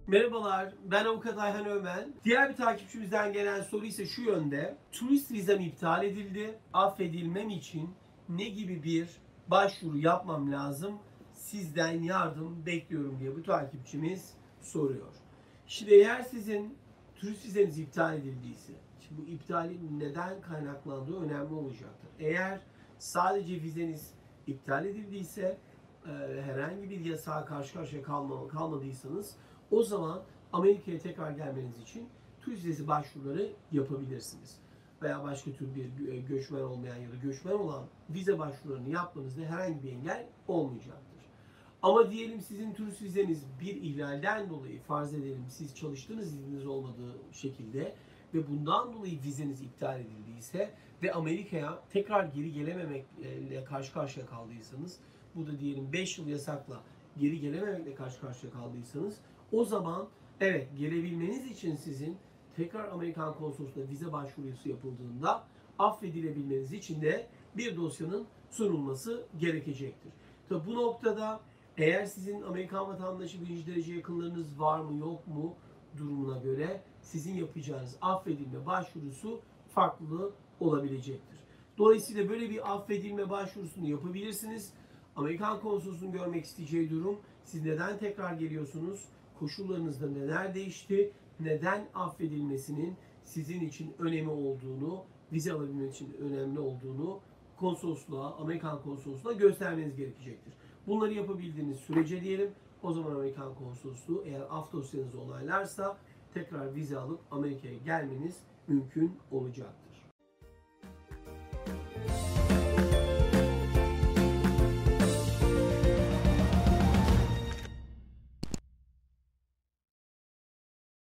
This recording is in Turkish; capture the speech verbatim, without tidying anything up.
Merhabalar, ben Avukat Ayhan Ömen. Diğer bir takipçimizden gelen soru ise şu yönde. Turist vizem iptal edildi. Affedilmem için ne gibi bir başvuru yapmam lazım? Sizden yardım bekliyorum diye bu takipçimiz soruyor. Şimdi eğer sizin turist vizeniz iptal edildiyse, şimdi bu iptalin neden kaynaklandığı önemli olacaktır. Eğer sadece vizeniz iptal edildiyse, e, herhangi bir yasağa karşı karşıya kalma, kalmadıysanız o zaman Amerika'ya tekrar gelmeniz için turist vizesi başvuruları yapabilirsiniz. Veya başka tür bir göçmen olmayan ya da göçmen olan vize başvurularını yapmanızda herhangi bir engel olmayacaktır. Ama diyelim sizin turist vizeniz bir ihlalden dolayı, farz edelim siz çalıştığınız izniniz olmadığı şekilde ve bundan dolayı vizeniz iptal edildiyse ve Amerika'ya tekrar geri gelememekle karşı karşıya kaldıysanız, bu da diyelim beş yıl yasakla geri gelememekle karşı karşıya kaldıysanız, o zaman evet, gelebilmeniz için sizin tekrar Amerikan konsolosluğuna vize başvurusu yapıldığında affedilebilmeniz için de bir dosyanın sunulması gerekecektir. Tabi bu noktada eğer sizin Amerikan vatandaşı birinci derece yakınlarınız var mı yok mu durumuna göre sizin yapacağınız affedilme başvurusu farklı olabilecektir. Dolayısıyla böyle bir affedilme başvurusunu yapabilirsiniz. Amerikan konsolosunun görmek isteyeceği durum, siz neden tekrar geliyorsunuz, koşullarınızda neler değişti, neden affedilmesinin sizin için önemi olduğunu, vize alabilmek için önemli olduğunu konsolosluğa, Amerikan konsolosluğuna göstermeniz gerekecektir. Bunları yapabildiğiniz sürece diyelim, o zaman Amerikan konsolosluğu eğer af dosyanızı onaylarsa tekrar vize alıp Amerika'ya gelmeniz mümkün olacaktır.